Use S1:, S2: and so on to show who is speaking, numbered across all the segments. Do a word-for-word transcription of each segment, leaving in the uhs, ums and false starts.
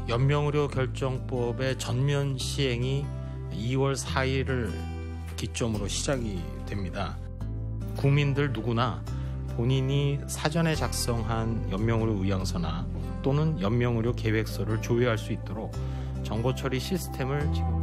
S1: 연명의료 결정법의 전면 시행이 이월 사일을 기점으로 시작이 됩니다. 국민들 누구나 본인이 사전에 작성한 연명의료 의향서나 또는 연명의료 계획서를 조회할 수 있도록 정보 처리 시스템을 지금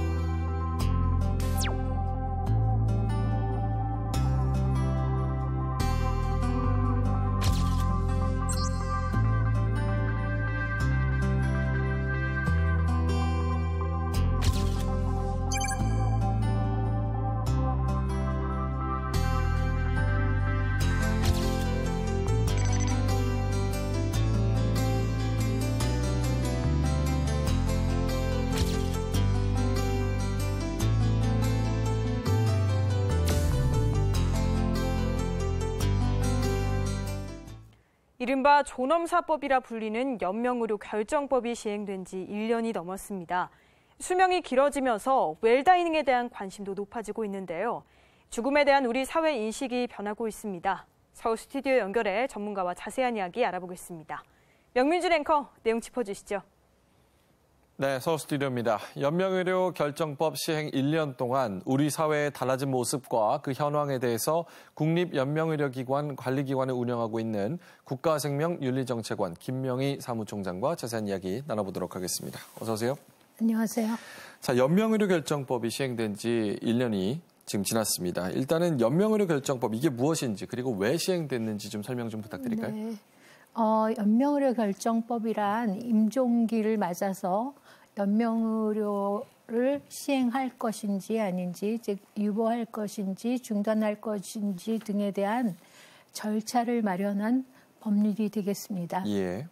S2: 이른바 존엄사법이라 불리는 연명의료 결정법이 시행된 지 일 년이 넘었습니다. 수명이 길어지면서 웰다이닝에 대한 관심도 높아지고 있는데요. 죽음에 대한 우리 사회 인식이 변하고 있습니다. 서울 스튜디오 연결해 전문가와 자세한 이야기 알아보겠습니다. 명민준 앵커, 내용 짚어주시죠.
S3: 네, 서울 스튜디오입니다. 연명의료 결정법 시행 일 년 동안 우리 사회의 달라진 모습과 그 현황에 대해서 국립연명의료기관 관리기관을 운영하고 있는 국가생명윤리정책원 김명희 사무총장과 자세한 이야기 나눠보도록 하겠습니다. 어서 오세요.
S4: 안녕하세요.
S3: 자, 연명의료 결정법이 시행된 지 일 년이 지금 지났습니다. 일단은 연명의료 결정법 이게 무엇인지 그리고 왜 시행됐는지 좀 설명 좀 부탁드릴까요?
S4: 네. 어, 연명의료 결정법이란 임종기를 맞아서 연명의료를 시행할 것인지 아닌지, 즉 유보할 것인지 중단할 것인지 등에 대한 절차를 마련한 법률이 되겠습니다.
S3: 예.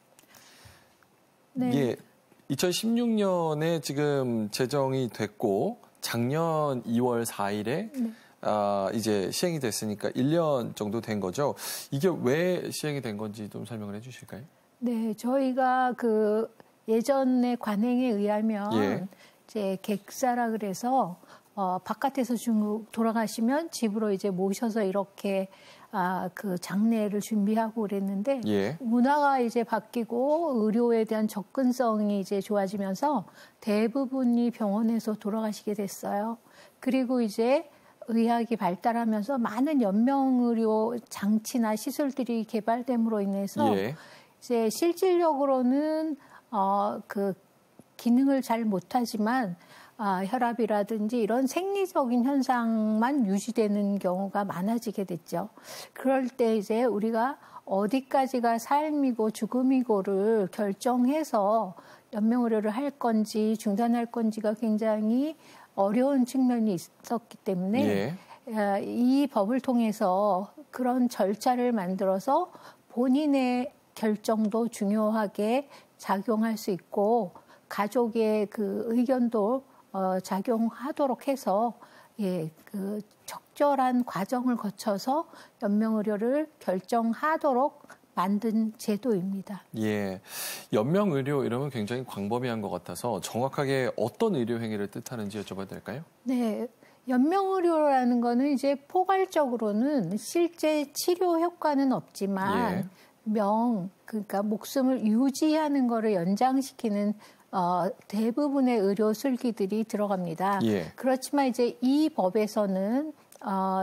S4: 네.
S3: 예. 이천십육 년에 지금 제정이 됐고 작년 이월 사일에 네. 아, 이제 시행이 됐으니까 일 년 정도 된 거죠. 이게 왜 시행이 된 건지 좀 설명을 해 주실까요?
S4: 네, 저희가 그 예전의 관행에 의하면
S3: 예.
S4: 이제 객사라 그래서 어, 바깥에서 중국 돌아가시면 집으로 이제 모셔서 이렇게 아, 그 장례를 준비하고 그랬는데
S3: 예.
S4: 문화가 이제 바뀌고 의료에 대한 접근성이 이제 좋아지면서 대부분이 병원에서 돌아가시게 됐어요. 그리고 이제 의학이 발달하면서 많은 연명의료 장치나 시술들이 개발됨으로 인해서
S3: 예.
S4: 이제 실질적으로는 어, 그 기능을 잘 못하지만 아, 혈압이라든지 이런 생리적인 현상만 유지되는 경우가 많아지게 됐죠. 그럴 때 이제 우리가 어디까지가 삶이고 죽음이고를 결정해서 연명의료를 할 건지 중단할 건지가 굉장히 어려운 측면이 있었기 때문에
S3: 예.
S4: 이 법을 통해서 그런 절차를 만들어서 본인의 결정도 중요하게 작용할 수 있고 가족의 그 의견도 어, 작용하도록 해서 예, 그 적절한 과정을 거쳐서 연명의료를 결정하도록 만든 제도입니다.
S3: 예, 연명의료 이러면 굉장히 광범위한 것 같아서 정확하게 어떤 의료 행위를 뜻하는지 여쭤봐도 될까요?
S4: 네, 연명의료라는 거는 이제 포괄적으로는 실제 치료 효과는 없지만
S3: 예.
S4: 명, 그러니까 목숨을 유지하는 거를 연장시키는 어, 대부분의 의료 술기들이 들어갑니다.
S3: 예.
S4: 그렇지만 이제 이 법에서는 어,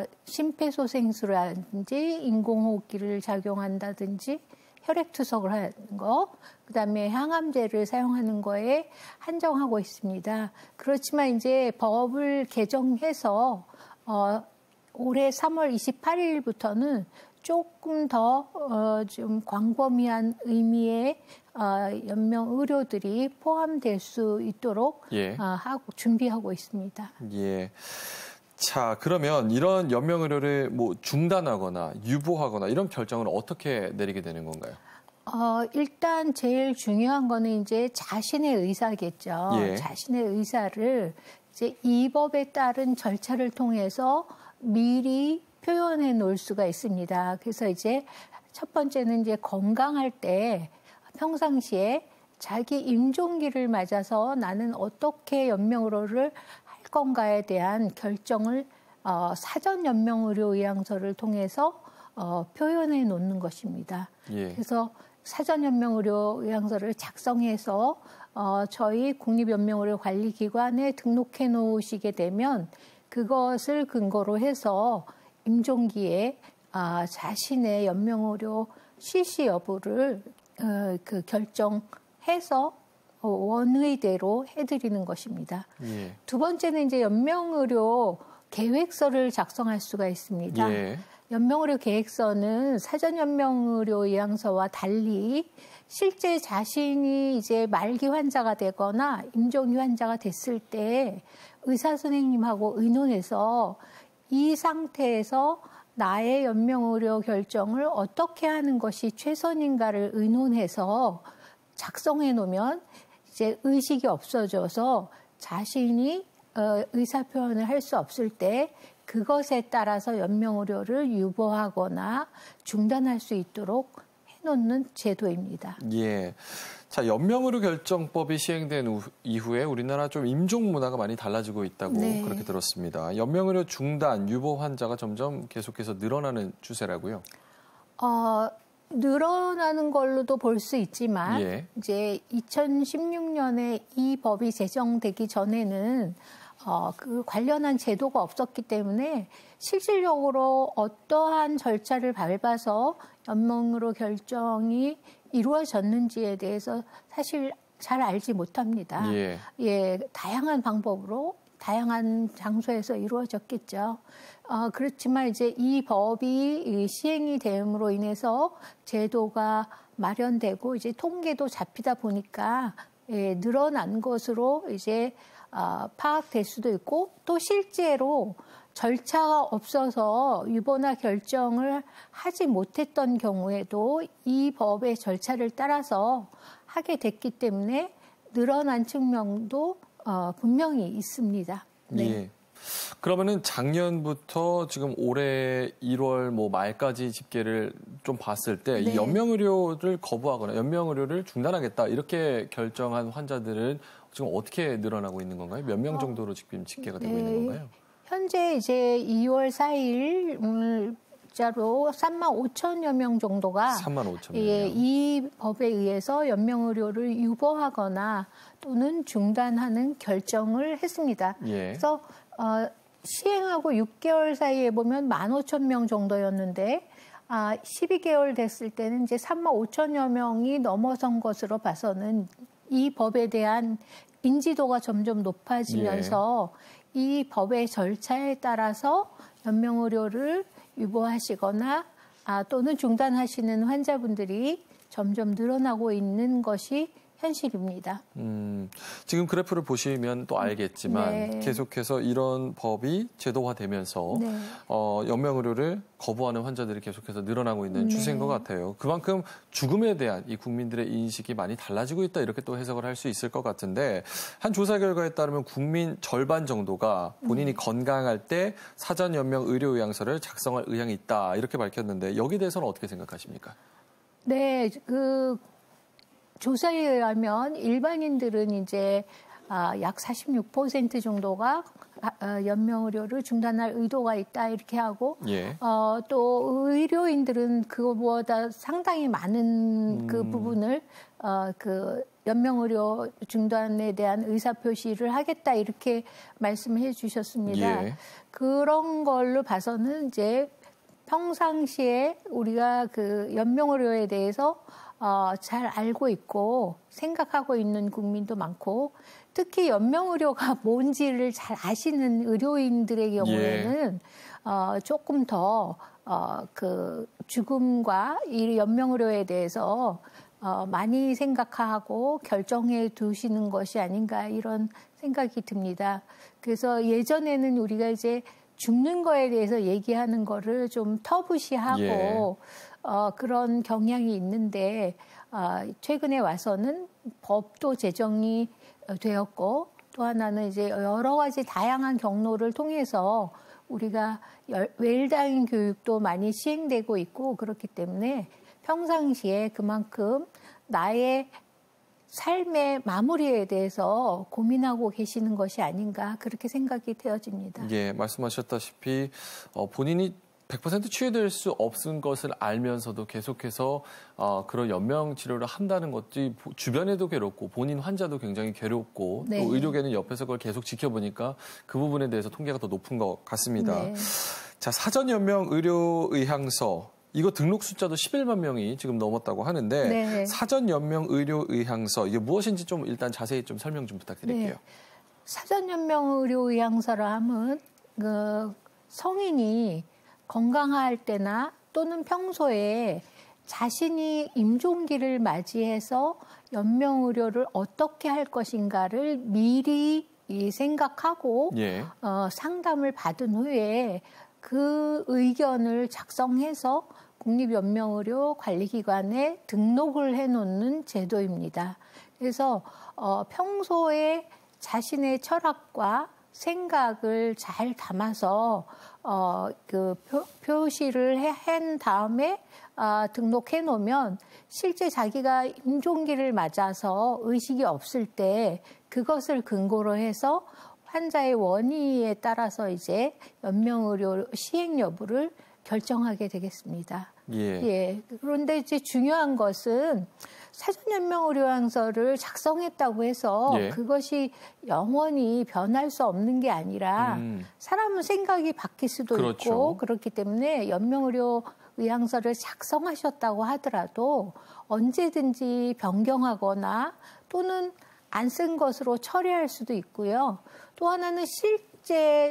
S4: 심폐소생술이라든지 인공호흡기를 작용한다든지 혈액투석을 하는 거, 그다음에 항암제를 사용하는 거에 한정하고 있습니다. 그렇지만 이제 법을 개정해서 어, 올해 삼월 이십팔일부터는 조금 더 어, 좀 광범위한 의미의 어, 연명 의료들이 포함될 수 있도록
S3: 예.
S4: 어, 하고 준비하고 있습니다.
S3: 예. 자, 그러면 이런 연명의료를 뭐 중단하거나 유보하거나 이런 결정을 어떻게 내리게 되는 건가요?
S4: 어, 일단 제일 중요한 거는 이제 자신의 의사겠죠.
S3: 예.
S4: 자신의 의사를 이제 이 법에 따른 절차를 통해서 미리 표현해 놓을 수가 있습니다. 그래서 이제 첫 번째는 이제 건강할 때 평상시에 자기 임종기를 맞아서 나는 어떻게 연명의료를 할 건가에 대한 결정을 어, 사전 연명의료 의향서를 통해서 어, 표현해 놓는 것입니다.
S3: 예.
S4: 그래서 사전 연명의료 요양서를 작성해서 어, 저희 국립연명의료관리기관에 등록해 놓으시게 되면 그것을 근거로 해서 임종기에 아, 자신의 연명의료 실시 여부를 어, 그 결정해서 원의대로 해드리는 것입니다.
S3: 예.
S4: 두 번째는 이제 연명의료 계획서를 작성할 수가 있습니다.
S3: 예.
S4: 연명의료 계획서는 사전 연명의료 요양서와 달리 실제 자신이 이제 말기 환자가 되거나 임종기 환자가 됐을 때 의사 선생님하고 의논해서 이 상태에서 나의 연명의료 결정을 어떻게 하는 것이 최선인가를 의논해서 작성해 놓으면 이제 의식이 없어져서 자신이 의사 표현을 할 수 없을 때 그것에 따라서 연명의료를 유보하거나 중단할 수 있도록 해놓는 제도입니다.
S3: 예. 자, 연명의료 결정법이 시행된 우, 이후에 우리나라 좀 임종 문화가 많이 달라지고 있다고
S4: 네.
S3: 그렇게 들었습니다. 연명의료 중단, 유보 환자가 점점 계속해서 늘어나는 추세라고요?
S4: 어, 늘어나는 걸로도 볼 수 있지만
S3: 예.
S4: 이제 이천십육 년에 이 법이 제정되기 전에는 어, 그 관련한 제도가 없었기 때문에 실질적으로 어떠한 절차를 밟아서 연명의료 결정이 이루어졌는지에 대해서 사실 잘 알지 못합니다.
S3: 예.
S4: 예, 다양한 방법으로 다양한 장소에서 이루어졌겠죠. 어, 그렇지만 이제 이 법이 시행이 됨으로 인해서 제도가 마련되고 이제 통계도 잡히다 보니까 예, 늘어난 것으로 이제 어, 파악될 수도 있고 또 실제로 절차가 없어서 유보나 결정을 하지 못했던 경우에도 이 법의 절차를 따라서 하게 됐기 때문에 늘어난 측면도 어, 분명히 있습니다. 네.
S3: 예. 그러면은 작년부터 지금 올해 일월 뭐 말까지 집계를 좀 봤을 때
S4: 네.
S3: 이 연명의료를 거부하거나 연명의료를 중단하겠다 이렇게 결정한 환자들은 지금 어떻게 늘어나고 있는 건가요? 몇 명 정도로 지금 집계가 되고
S4: 네.
S3: 있는 건가요?
S4: 현재 이제 이월 사일 자로 삼만 오천여 명 정도가
S3: 삼만 오천 명.
S4: 예, 이 법에 의해서 연명의료를 유보하거나 또는 중단하는 결정을 했습니다.
S3: 예.
S4: 그래서 어, 시행하고 육 개월 사이에 보면 만 오천 명 정도였는데 아, 십이 개월 됐을 때는 이제 삼만 오천여 명이 넘어선 것으로 봐서는 이 법에 대한 인지도가 점점 높아지면서 예. 이 법의 절차에 따라서 연명의료를 유보하시거나 아, 또는 중단하시는 환자분들이 점점 늘어나고 있는 것이 현실입니다.
S3: 음, 지금 그래프를 보시면 또 알겠지만
S4: 네.
S3: 계속해서 이런 법이 제도화되면서
S4: 네.
S3: 어, 연명의료를 거부하는 환자들이 계속해서 늘어나고 있는
S4: 네.
S3: 추세인 것 같아요. 그만큼 죽음에 대한 이 국민들의 인식이 많이 달라지고 있다 이렇게 또 해석을 할 수 있을 것 같은데 한 조사 결과에 따르면 국민 절반 정도가 본인이 네. 건강할 때 사전 연명 의료 요양서를 작성할 의향이 있다 이렇게 밝혔는데 여기에 대해서는 어떻게 생각하십니까?
S4: 네, 그 조사에 의하면 일반인들은 이제 약 사십육 퍼센트 정도가 연명의료를 중단할 의도가 있다 이렇게 하고
S3: 예.
S4: 어, 또 의료인들은 그거보다 상당히 많은 음. 그 부분을 어, 그 연명의료 중단에 대한 의사표시를 하겠다 이렇게 말씀해 주셨습니다.
S3: 예.
S4: 그런 걸로 봐서는 이제 평상시에 우리가 그 연명의료에 대해서 어, 잘 알고 있고 생각하고 있는 국민도 많고 특히 연명의료가 뭔지를 잘 아시는 의료인들의 경우에는 예. 어, 조금 더 어, 그 죽음과 이 연명의료에 대해서 어, 많이 생각하고 결정해 두시는 것이 아닌가 이런 생각이 듭니다. 그래서 예전에는 우리가 이제 죽는 거에 대해서 얘기하는 거를 좀 터부시하고 예. 어, 그런 경향이 있는데 어, 최근에 와서는 법도 제정이 되었고 또 하나는 이제 여러 가지 다양한 경로를 통해서 우리가 웰다잉 교육도 많이 시행되고 있고 그렇기 때문에 평상시에 그만큼 나의 삶의 마무리에 대해서 고민하고 계시는 것이 아닌가 그렇게 생각이 되어집니다.
S3: 예, 말씀하셨다시피 어, 본인이 백 퍼센트 치유될 수 없은 것을 알면서도 계속해서 어, 그런 연명 치료를 한다는 것이 주변에도 괴롭고 본인 환자도 굉장히 괴롭고 네. 또 의료계는 옆에서 그걸 계속 지켜보니까 그 부분에 대해서 통계가 더 높은 것 같습니다. 네. 자, 사전 연명 의료 의향서 이거 등록 숫자도 십일만 명이 지금 넘었다고 하는데 네. 사전 연명 의료 의향서 이게 무엇인지 좀 일단 자세히 좀 설명 좀 부탁드릴게요. 네.
S4: 사전 연명 의료 의향서라 하면 그 성인이 건강할 때나 또는 평소에 자신이 임종기를 맞이해서 연명의료를 어떻게 할 것인가를 미리 생각하고 예. 어, 상담을 받은 후에 그 의견을 작성해서 국립연명의료관리기관에 등록을 해놓는 제도입니다. 그래서 어, 평소에 자신의 철학과 생각을 잘 담아서 어, 그 표, 표시를 해, 한 다음에 어, 등록해 놓으면 실제 자기가 임종기를 맞아서 의식이 없을 때 그것을 근거로 해서 환자의 원의에 따라서 이제 연명의료 시행 여부를 결정하게 되겠습니다. 예. 예. 그런데 이제 중요한 것은 사전 연명 의료향서를 작성했다고 해서 예. 그것이 영원히 변할 수 없는 게 아니라 음. 사람은 생각이 바뀔 수도 그렇죠. 있고 그렇기 때문에 연명 의료 의향서를 작성하셨다고 하더라도 언제든지 변경하거나 또는 안 쓴 것으로 처리할 수도 있고요. 또 하나는 실제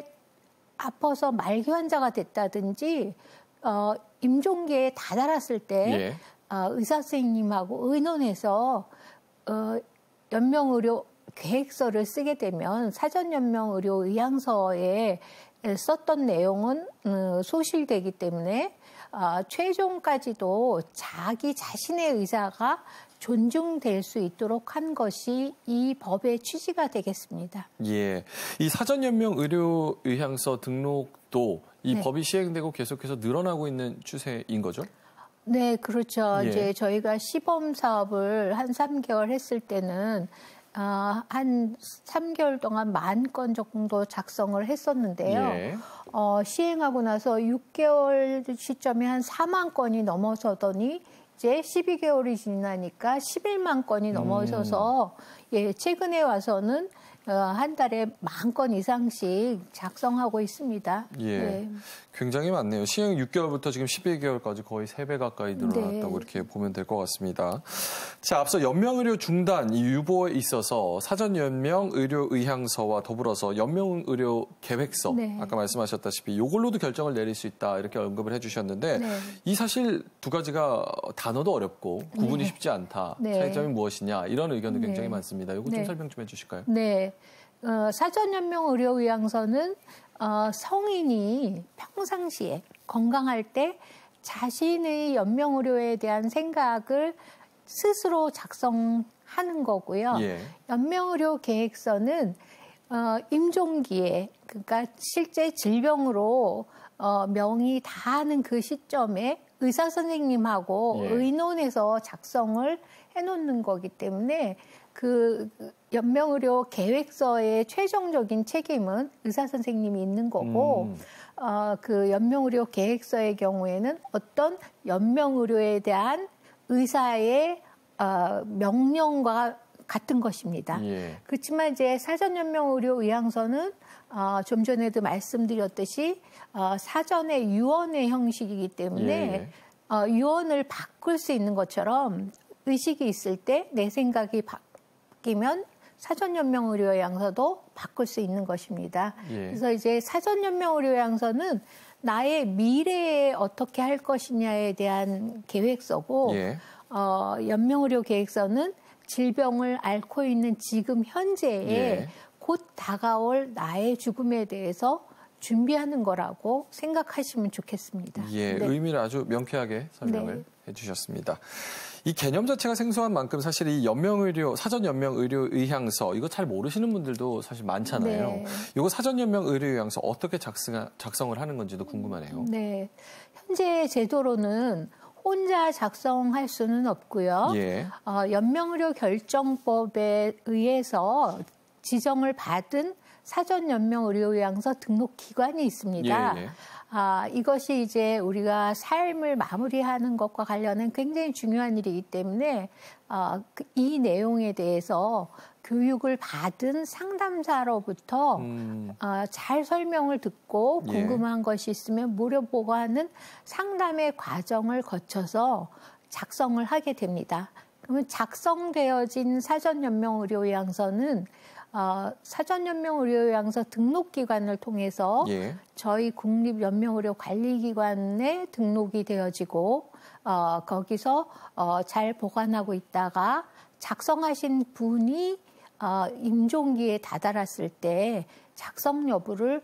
S4: 아파서 말기 환자가 됐다든지 어, 임종기에 다다랐을 때 예. 어, 의사 선생님하고 의논해서 어, 연명의료 계획서를 쓰게 되면 사전 연명의료 의향서에 썼던 내용은 음, 소실되기 때문에 어, 최종까지도 자기 자신의 의사가 존중될 수 있도록 한 것이 이 법의 취지가 되겠습니다.
S3: 예, 이 사전 연명 의료 의향서 등록도 이
S4: 네. 법이
S3: 시행되고 계속해서 늘어나고 있는 추세인 거죠?
S4: 네, 그렇죠.
S3: 예.
S4: 이제 저희가 시범 사업을 한 삼 개월 했을 때는 어, 한 삼 개월 동안 만 건 정도 작성을 했었는데요. 예. 어, 시행하고 나서 육 개월 시점에 한 사만 건이 넘어서더니 이제 십이 개월이 지나니까 십일만 건이 넘어서서 음. 예, 최근에 와서는 어, 한 달에 만 건 이상씩 작성하고 있습니다.
S3: 예, 네. 굉장히 많네요. 시행 육 개월부터 지금 십일 개월까지 거의 세 배 가까이 늘어났다고 네. 이렇게 보면 될 것 같습니다. 자, 앞서 연명의료 중단 이 유보에 있어서 사전 연명의료 의향서와 더불어서 연명의료 계획서 네. 아까 말씀하셨다시피 이걸로도 결정을 내릴 수 있다 이렇게 언급을 해주셨는데 네. 이 사실 두 가지가 단어도 어렵고 구분이 네. 쉽지 않다. 네. 차이점이 무엇이냐 이런 의견도 네. 굉장히 많습니다. 이거 좀 네. 설명 좀 해주실까요?
S4: 네. 어, 사전 연명 의료 의향서는 어, 성인이 평상시에 건강할 때 자신의 연명 의료에 대한 생각을 스스로 작성하는 거고요. 예. 연명 의료 계획서는 어, 임종기에 그러니까 실제 질병으로 어, 명이 다하는 그 시점에 의사 선생님하고 예. 의논해서 작성을 해놓는 거기 때문에 그 연명의료 계획서의 최종적인 책임은 의사 선생님이 있는 거고 음. 어, 그 연명의료 계획서의 경우에는 어떤 연명의료에 대한 의사의 어, 명령과 같은 것입니다. 예. 그렇지만 이제 사전 연명의료 의향서는 어, 좀 전에도 말씀드렸듯이 어, 사전의 유언의 형식이기 때문에 예. 어, 유언을 바꿀 수 있는 것처럼 의식이 있을 때 내 생각이 바뀌면 사전 연명 의료 의향서도 바꿀 수 있는 것입니다. 예. 그래서 이제 사전 연명 의료 의향서는 나의 미래에 어떻게 할 것이냐에 대한 계획서고 예. 어, 연명 의료 계획서는 질병을 앓고 있는 지금 현재에 예. 곧 다가올 나의 죽음에 대해서 준비하는 거라고 생각하시면 좋겠습니다.
S3: 예, 네. 의미를 아주 명쾌하게 설명을 네. 해주셨습니다. 이 개념 자체가 생소한 만큼 사실 이 연명의료, 사전 연명의료 의향서 이거 잘 모르시는 분들도 사실 많잖아요. 네. 이거 사전 연명의료 의향서 어떻게 작성, 작성을 하는 건지도 궁금하네요.
S4: 네, 현재 제도로는 혼자 작성할 수는 없고요. 예. 어, 연명의료 결정법에 의해서 지정을 받은 사전연명의료요양서 등록기관이 있습니다.
S3: 예, 예.
S4: 아, 이것이 이제 우리가 삶을 마무리하는 것과 관련한 굉장히 중요한 일이기 때문에 어, 이 내용에 대해서 교육을 받은 상담사로부터
S3: 음.
S4: 어, 잘 설명을 듣고 궁금한 예. 것이 있으면 물어보고 하는 상담의 과정을 거쳐서 작성을 하게 됩니다. 그러면 작성되어진 사전연명의료요양서는 어, 사전연명의료요양서 등록기관을 통해서 예. 저희 국립연명의료관리기관에 등록이 되어지고 어, 거기서 어, 잘 보관하고 있다가 작성하신 분이 어, 임종기에 다다랐을 때 작성 여부를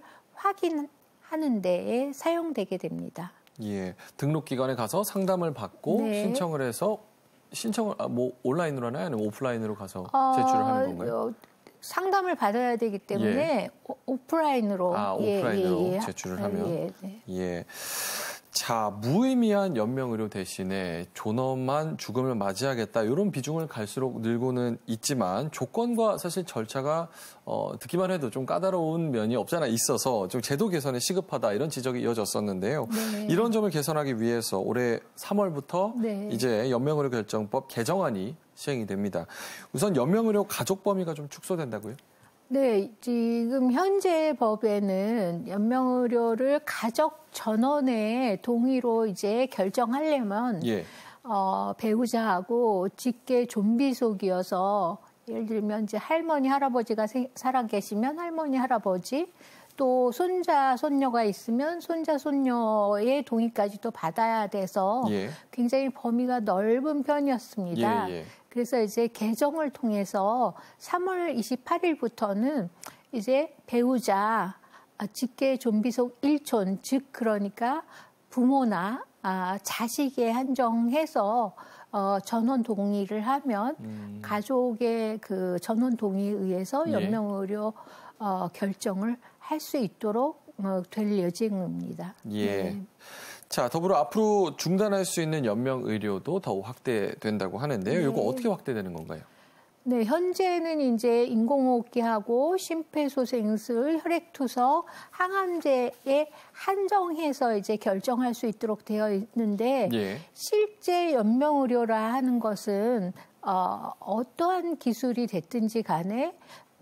S4: 확인하는 데에 사용되게 됩니다.
S3: 예, 등록기관에 가서 상담을 받고 네. 신청을 해서 신청을 뭐 온라인으로 하나요? 아니면 오프라인으로 가서 어, 제출을 하는 건가요? 어,
S4: 상담을 받아야 되기 때문에 예. 오프라인으로
S3: 아, 오프라인으로 예, 예. 제출을 하면 예, 네. 예. 자, 무의미한 연명의료 대신에 존엄한 죽음을 맞이하겠다 이런 비중을 갈수록 늘고는 있지만 조건과 사실 절차가 어, 듣기만 해도 좀 까다로운 면이 없잖아 있어서 좀 제도 개선에 시급하다 이런 지적이 이어졌었는데요. 네. 이런 점을 개선하기 위해서 올해 삼월부터 네. 이제 연명의료 결정법 개정안이 시행이 됩니다. 우선 연명의료 가족 범위가 좀 축소된다고요?
S4: 네, 지금 현재 법에는 연명의료를 가족 전원의 동의로 이제 결정하려면 예. 어, 배우자하고 직계 좀비속이어서 예를 들면 이제 할머니 할아버지가 세, 살아 계시면 할머니 할아버지 또 손자 손녀가 있으면 손자 손녀의 동의까지도 받아야 돼서 예. 굉장히 범위가 넓은 편이었습니다. 예, 예. 그래서 이제 개정을 통해서 삼월 이십팔일부터는 이제 배우자 직계 좀비속 일촌 즉 그러니까 부모나 아, 자식에 한정해서 어, 전원 동의를 하면 음. 가족의 그 전원 동의에 의해서 예. 연명의료 어, 결정을 할 수 있도록 어, 될 예정입니다.
S3: 예.
S4: 네.
S3: 자, 더불어 앞으로 중단할 수 있는 연명의료도 더욱 확대된다고 하는데요. 네. 이거 어떻게 확대되는 건가요?
S4: 네, 현재는 이제 인공호흡기하고 심폐소생술, 혈액투석, 항암제에 한정해서 이제 결정할 수 있도록 되어 있는데 예. 실제 연명의료라 하는 것은 어, 어떠한 기술이 됐든지 간에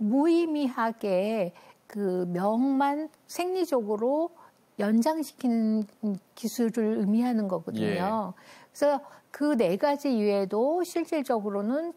S4: 무의미하게 그 명만 생리적으로 연장시키는 기술을 의미하는 거거든요. 예. 그래서 그 네 가지 이외에도 실질적으로는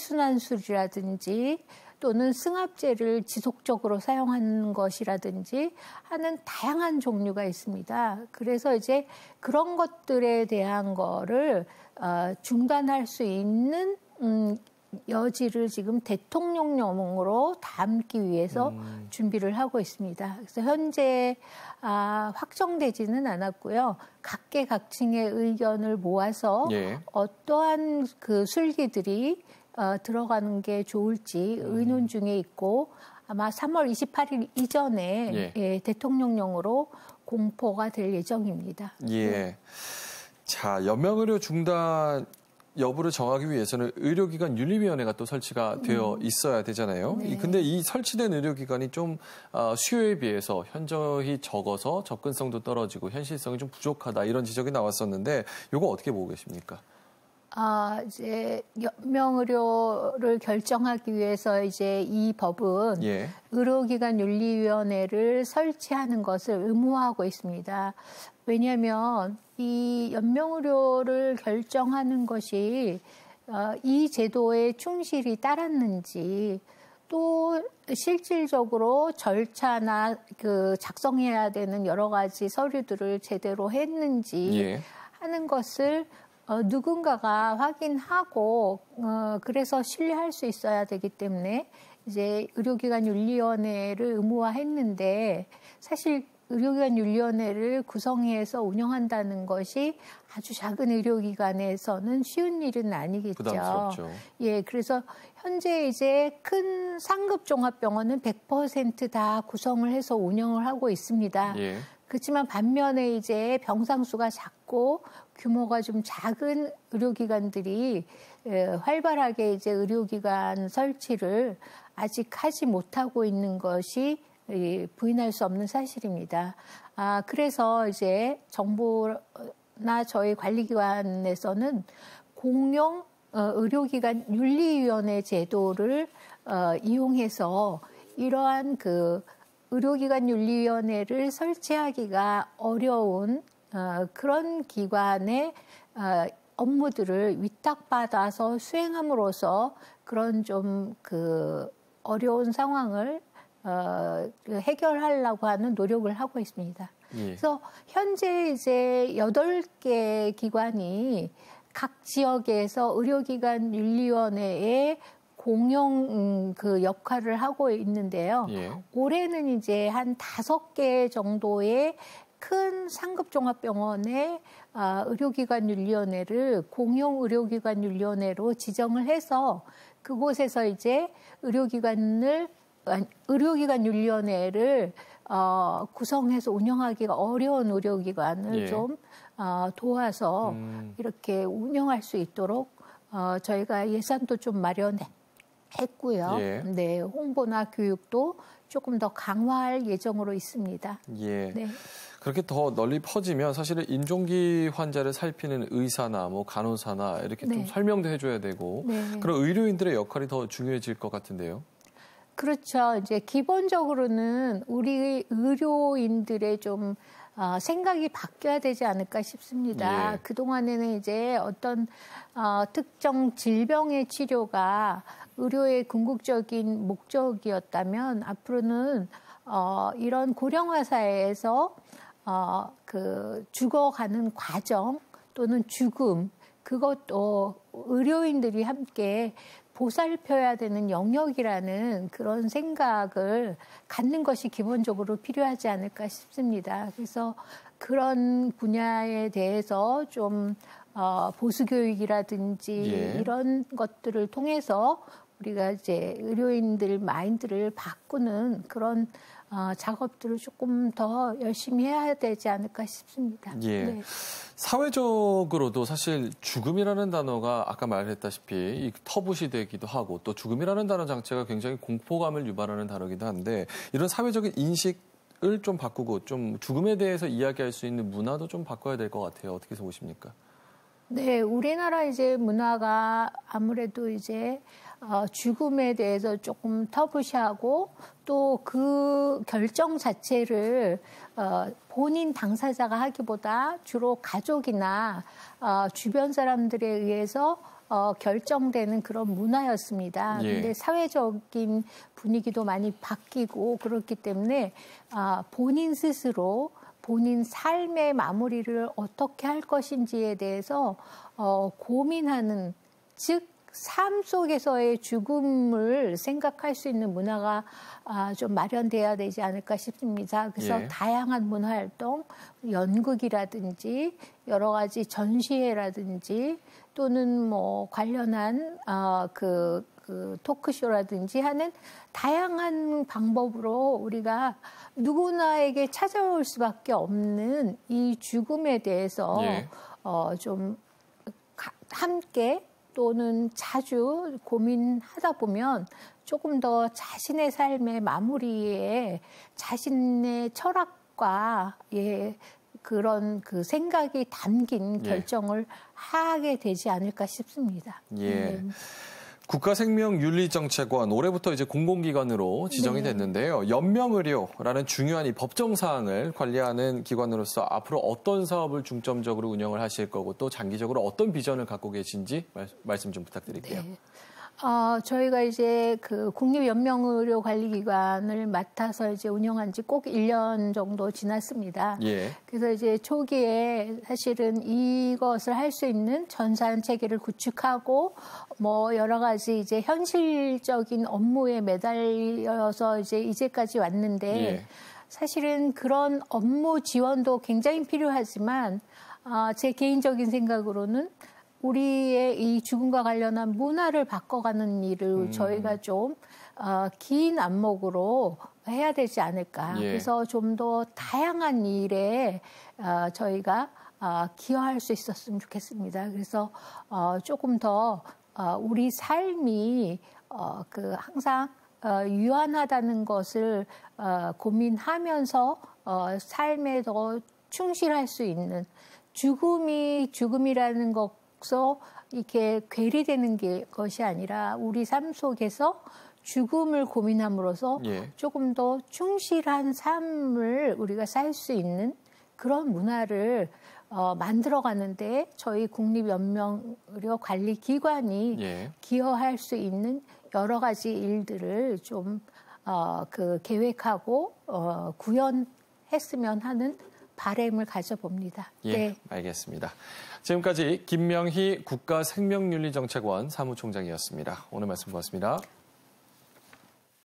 S4: 체외순환술이라든지 또는 승합제를 지속적으로 사용하는 것이라든지 하는 다양한 종류가 있습니다. 그래서 이제 그런 것들에 대한 거를 어, 중단할 수 있는 음, 여지를 지금 대통령령으로 담기 위해서 음. 준비를 하고 있습니다. 그래서 현재 아, 확정되지는 않았고요. 각계각층의 의견을 모아서 예. 어떠한 그 술기들이 어, 들어가는 게 좋을지 음. 의논 중에 있고 아마 삼월 이십팔일 이전에 예. 예, 대통령령으로 공포가 될 예정입니다.
S3: 예.
S4: 네.
S3: 자, 연명의료 중단 여부를 정하기 위해서는 의료기관 윤리위원회가 또 설치가 되어 있어야 되잖아요. 네. 근데 이 설치된 의료기관이 좀 수요에 비해서 현저히 적어서 접근성도 떨어지고 현실성이 좀 부족하다 이런 지적이 나왔었는데 이거 어떻게 보고 계십니까?
S4: 아, 이제 연명의료를 결정하기 위해서 이제 이 법은 예. 의료기관 윤리위원회를 설치하는 것을 의무화하고 있습니다. 왜냐하면 이 연명의료를 결정하는 것이 어, 이 제도에 충실히 따랐는지 또 실질적으로 절차나 그 작성해야 되는 여러 가지 서류들을 제대로 했는지 예. 하는 것을 어, 누군가가 확인하고 어, 그래서 신뢰할 수 있어야 되기 때문에 이제 의료기관 윤리위원회를 의무화했는데 사실 의료기관 윤리위원회를 구성해서 운영한다는 것이 아주 작은 의료기관에서는 쉬운 일은 아니겠죠.
S3: 부담스럽죠.
S4: 예, 그래서 현재 이제 큰 상급 종합병원은 백 퍼센트 다 구성을 해서 운영을 하고 있습니다. 예. 그렇지만 반면에 이제 병상수가 작고 규모가 좀 작은 의료기관들이 활발하게 이제 의료기관 설치를 아직 하지 못하고 있는 것이 부인할 수 없는 사실입니다. 아, 그래서 이제 정부나 저희 관리기관에서는 공용 어, 의료기관 윤리위원회 제도를 어, 이용해서 이러한 그 의료기관 윤리위원회를 설치하기가 어려운 어, 그런 기관의 어, 업무들을 위탁받아서 수행함으로써 그런 좀 그 어려운 상황을 어, 해결하려고 하는 노력을 하고 있습니다. 예. 그래서 현재 이제 여덟 개 기관이 각 지역에서 의료기관 윤리위원회에 공용 그 역할을 하고 있는데요. 예. 올해는 이제 한 다섯 개 정도의 큰 상급종합병원의 의료기관 윤리위원회를 공용 의료기관 윤리위원회로 지정을 해서 그곳에서 이제 의료기관을 의료기관 윤리위원회를 어, 구성해서 운영하기가 어려운 의료기관을 예. 좀 어, 도와서 음. 이렇게 운영할 수 있도록 어, 저희가 예산도 좀 마련했고요. 예. 네, 홍보나 교육도 조금 더 강화할 예정으로 있습니다.
S3: 예. 네. 그렇게 더 널리 퍼지면 사실은 인종기 환자를 살피는 의사나 뭐 간호사나 이렇게 네. 좀 설명도 해줘야 되고 네. 그런 의료인들의 역할이 더 중요해질 것 같은데요.
S4: 그렇죠. 이제 기본적으로는 우리 의료인들의 좀 어, 생각이 바뀌어야 되지 않을까 싶습니다. 예. 그동안에는 이제 어떤 어, 특정 질병의 치료가 의료의 궁극적인 목적이었다면 앞으로는 어, 이런 고령화 사회에서 어, 그 죽어가는 과정 또는 죽음 그것도 의료인들이 함께 보살펴야 되는 영역이라는 그런 생각을 갖는 것이 기본적으로 필요하지 않을까 싶습니다. 그래서 그런 분야에 대해서 좀 어, 보수교육이라든지 예. 이런 것들을 통해서 우리가 이제 의료인들 마인드를 바꾸는 그런 어, 작업들을 조금 더 열심히 해야 되지 않을까 싶습니다.
S3: 예. 네. 사회적으로도 사실 죽음이라는 단어가 아까 말했다시피 이 터부시되기도 하고 또 죽음이라는 단어 자체가 굉장히 공포감을 유발하는 단어이기도 한데 이런 사회적인 인식을 좀 바꾸고 좀 죽음에 대해서 이야기할 수 있는 문화도 좀 바꿔야 될 것 같아요. 어떻게 보십니까?
S4: 네, 우리나라 이제 문화가 아무래도 이제 어, 죽음에 대해서 조금 터부시하고 또 그 결정 자체를 어, 본인 당사자가 하기보다 주로 가족이나 어, 주변 사람들에 의해서 어, 결정되는 그런 문화였습니다.
S3: 예.
S4: 근데 사회적인 분위기도 많이 바뀌고 그렇기 때문에 어, 본인 스스로 본인 삶의 마무리를 어떻게 할 것인지에 대해서 어, 고민하는, 즉 삶 속에서의 죽음을 생각할 수 있는 문화가 아, 좀 마련돼야 되지 않을까 싶습니다. 그래서 예. 다양한 문화활동, 연극이라든지 여러 가지 전시회라든지 또는 뭐 관련한 어, 그, 그 토크쇼라든지 하는 다양한 방법으로 우리가 누구나에게 찾아올 수밖에 없는 이 죽음에 대해서
S3: 예.
S4: 어, 좀 함께 또는 자주 고민하다 보면 조금 더 자신의 삶의 마무리에 자신의 철학과 예, 그런 그 생각이 담긴 결정을 예. 하게 되지 않을까 싶습니다.
S3: 예. 네. 국가생명윤리정책원 올해부터 이제 공공기관으로 지정이 네. 됐는데요. 연명의료라는 중요한 이 법정 사항을 관리하는 기관으로서 앞으로 어떤 사업을 중점적으로 운영을 하실 거고 또 장기적으로 어떤 비전을 갖고 계신지 말, 말씀 좀 부탁드릴게요.
S4: 네. 어, 저희가 이제 그 국립연명의료관리기관을 맡아서 이제 운영한 지 꼭 일 년 정도 지났습니다.
S3: 예.
S4: 그래서 이제 초기에 사실은 이것을 할 수 있는 전산 체계를 구축하고 뭐 여러 가지 이제 현실적인 업무에 매달려서 이제 이제까지 왔는데
S3: 예.
S4: 사실은 그런 업무 지원도 굉장히 필요하지만 어, 제 개인적인 생각으로는 우리의 이 죽음과 관련한 문화를 바꿔가는 일을 음. 저희가 좀 어, 긴 안목으로 해야 되지 않을까.
S3: 예.
S4: 그래서 좀 더 다양한 일에 어, 저희가 어, 기여할 수 있었으면 좋겠습니다. 그래서 어, 조금 더 어, 우리 삶이 어, 그 항상 어, 유한하다는 것을 어, 고민하면서 어, 삶에 더 충실할 수 있는 죽음이 죽음이라는 것서 이렇게 괴리되는 게, 것이 아니라 우리 삶 속에서 죽음을 고민함으로써
S3: 예.
S4: 조금 더 충실한 삶을 우리가 살 수 있는 그런 문화를 어, 만들어가는데 저희 국립연명의료관리기관이
S3: 예.
S4: 기여할 수 있는 여러 가지 일들을 좀 어, 그 계획하고 어, 구현했으면 하는 바람을 가져봅니다.
S3: 예,
S4: 네.
S3: 알겠습니다. 지금까지 김명희 국가생명윤리정책원 사무총장이었습니다. 오늘 말씀 고맙습니다.